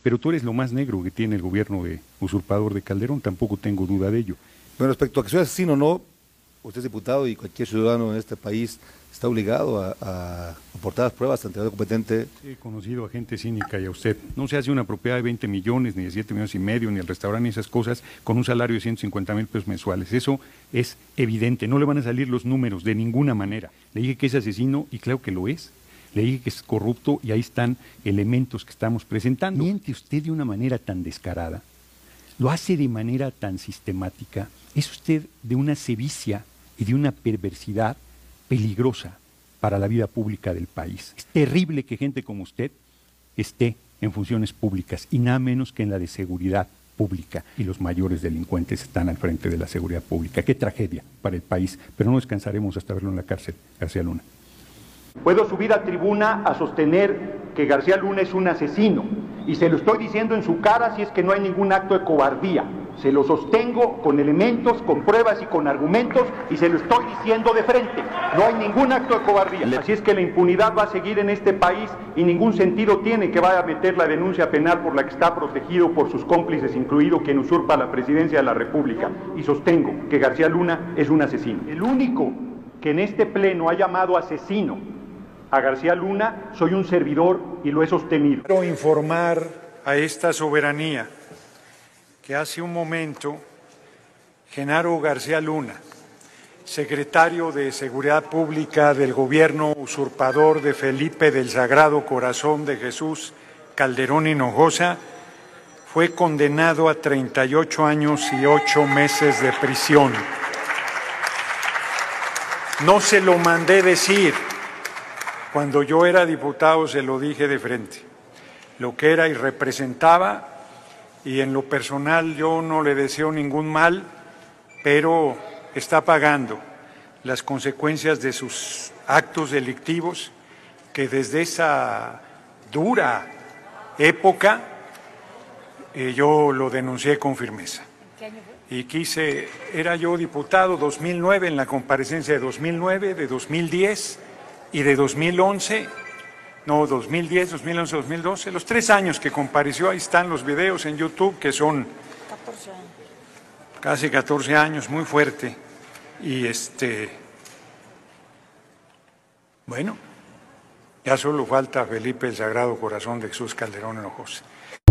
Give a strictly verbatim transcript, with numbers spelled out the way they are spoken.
pero tú eres lo más negro que tiene el gobierno de usurpador de Calderón, tampoco tengo duda de ello. Bueno, respecto a que soy asesino o no, usted es diputado y cualquier ciudadano en este país está obligado a, a aportar las pruebas ante el competente. He conocido a gente cínica y a usted. No se hace una propiedad de veinte millones, ni de siete millones y medio, ni el restaurante, ni esas cosas, con un salario de ciento cincuenta mil pesos mensuales. Eso es evidente, no le van a salir los números de ninguna manera. Le dije que es asesino y claro que lo es. Le dije que es corrupto y ahí están elementos que estamos presentando. Miente usted de una manera tan descarada, lo hace de manera tan sistemática, es usted de una sevicia y de una perversidad peligrosa para la vida pública del país. Es terrible que gente como usted esté en funciones públicas y nada menos que en la de seguridad pública, y los mayores delincuentes están al frente de la seguridad pública. Qué tragedia para el país, pero no descansaremos hasta verlo en la cárcel, García Luna. Puedo subir a tribuna a sostener que García Luna es un asesino, y se lo estoy diciendo en su cara si es que no hay ningún acto de cobardía. Se lo sostengo con elementos, con pruebas y con argumentos, y se lo estoy diciendo de frente. No hay ningún acto de cobardía. Así es que la impunidad va a seguir en este país y ningún sentido tiene que vaya a meter la denuncia penal por la que está protegido por sus cómplices, incluido quien usurpa la presidencia de la República. Y sostengo que García Luna es un asesino. El único que en este pleno ha llamado asesino a García Luna, soy un servidor y lo he sostenido. Quiero informar a esta soberanía que hace un momento Genaro García Luna, secretario de Seguridad Pública del gobierno usurpador de Felipe del Sagrado Corazón de Jesús Calderón Hinojosa, fue condenado a treinta y ocho años y ocho meses de prisión. No se lo mandé decir. Cuando yo era diputado se lo dije de frente, lo que era y representaba, y en lo personal yo no le deseo ningún mal, pero está pagando las consecuencias de sus actos delictivos, que desde esa dura época eh, yo lo denuncié con firmeza. ¿Qué año fue? Y quise, era yo diputado dos mil nueve, en la comparecencia de dos mil nueve, de dos mil diez, y de dos mil once, no, dos mil diez, dos mil once, dos mil doce, los tres años que compareció, ahí están los videos en YouTube, que son catorce años. Casi catorce años, muy fuerte. Y este, bueno, ya solo falta Felipe el Sagrado Corazón de Jesús Calderón Hinojosa.